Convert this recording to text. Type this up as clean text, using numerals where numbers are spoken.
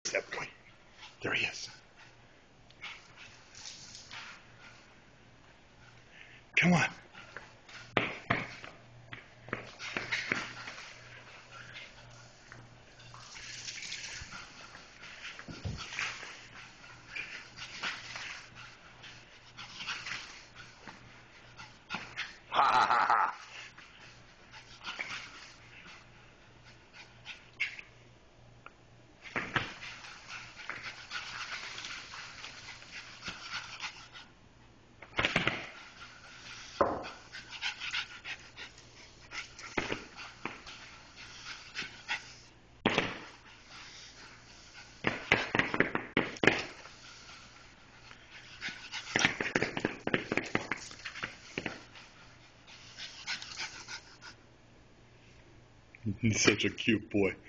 that boy. There he is. Come on. Ha ha ha ha. He's such a cute boy.